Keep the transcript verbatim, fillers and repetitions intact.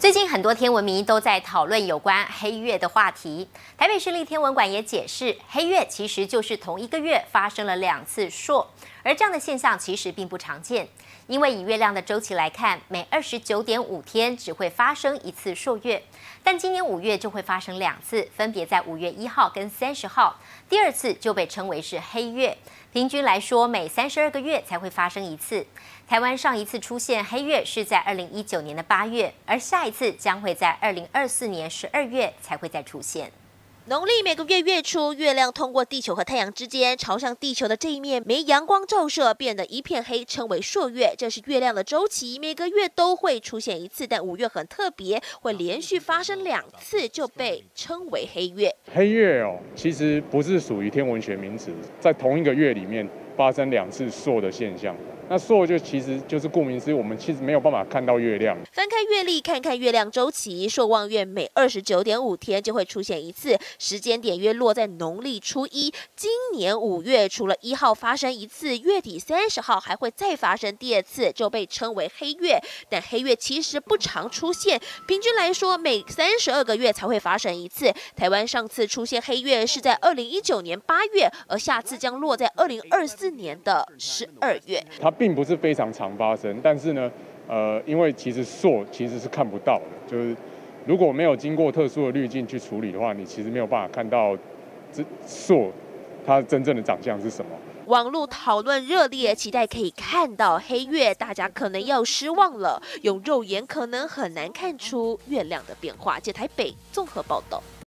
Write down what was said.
最近很多天文迷都在讨论有关黑月的话题。台北市立天文馆也解释，黑月其实就是同一个月发生了两次朔，而这样的现象其实并不常见。因为以月亮的周期来看，每二十九点五天只会发生一次朔月，但今年五月就会发生两次，分别在五月一号跟三十号。第二次就被称为是黑月。平均来说，每三十二个月才会发生一次。台湾上一次出现黑月是在二零一九年的八月，而下一次将会在二零二四年十二月才会再出现。 农历每个月月初，月亮通过地球和太阳之间朝向地球的这一面，没阳光照射，变得一片黑，称为朔月。这是月亮的周期，每个月都会出现一次，但五月很特别，会连续发生两次，就被称为黑月。 黑月哦，其实不是属于天文学名词，在同一个月里面发生两次朔的现象。那朔就其实就是顾名思义，我们其实没有办法看到月亮。 翻开月历，看看月亮周期，朔望月每二十九点五天就会出现一次，时间点约落在农历初一。今年五月除了一号发生一次，月底三十号还会再发生第二次，就被称为黑月。但黑月其实不常出现，平均来说每三十二个月才会发生一次。台湾上次出现黑月是在二零一九年八月，而下次将落在二零二四年的十二月。 它并不是非常常发生，但是呢，呃，因为其实朔其实是看不到的，就是如果没有经过特殊的滤镜去处理的话，你其实没有办法看到这朔它真正的长相是什么。 网络讨论热烈，期待可以看到黑月，大家可能要失望了，用肉眼可能很难看出月亮的变化。借台北综合报道。